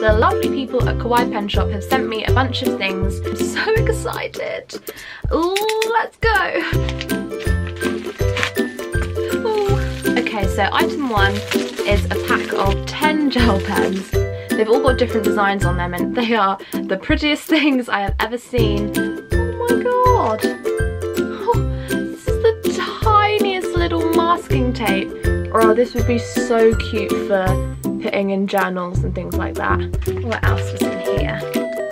The lovely people at Kawaii Pen Shop have sent me a bunch of things. I'm so excited. Let's go. Ooh. Okay, so item 1 is a pack of 10 gel pens. They've all got different designs on them and they are the prettiest things I have ever seen. Oh my god. Oh, this is the tiniest little masking tape. Oh, this would be so cute for putting in journals and things like that. What else was in here?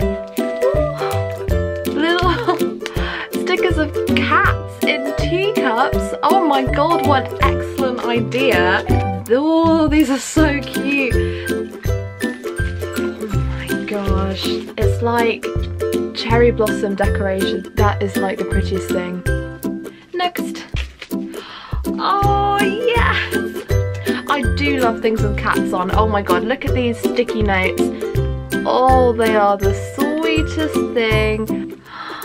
Ooh, little stickers of cats in teacups. Oh my god, what an excellent idea. Oh, these are so cute. Oh my gosh. It's like cherry blossom decoration. That is like the prettiest thing. Next. Oh yes! I do love things with cats on. Oh my god, look at these sticky notes. Oh, they are the sweetest thing.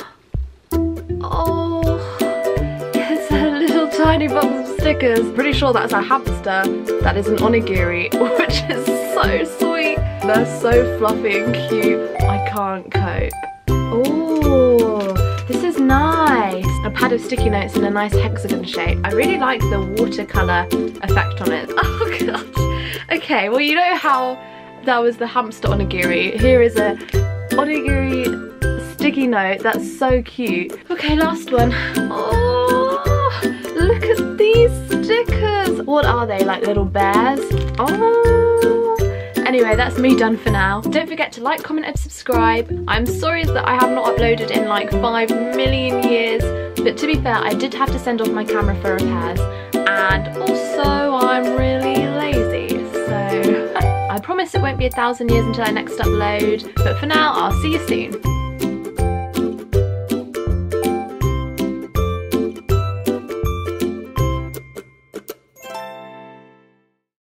Oh, it's a little tiny box of stickers. Pretty sure that's a hamster. That is an onigiri, which is so sweet. They're so fluffy and cute. I can't cope. Oh, this is nice. A pad of sticky notes in a nice hexagon shape. I really like the watercolor effect on it. Oh gosh. Okay, well you know how that was the hamster onigiri. Here is a onigiri sticky note. That's so cute. Okay, last one. Oh, look at these stickers. What are they, like little bears? Oh. Anyway, that's me done for now. Don't forget to like, comment and subscribe. I'm sorry that I have not uploaded in like 5 million years, but to be fair, I did have to send off my camera for repairs, and also I'm really lazy, so I promise it won't be 1,000 years until I next upload, but for now, I'll see you soon.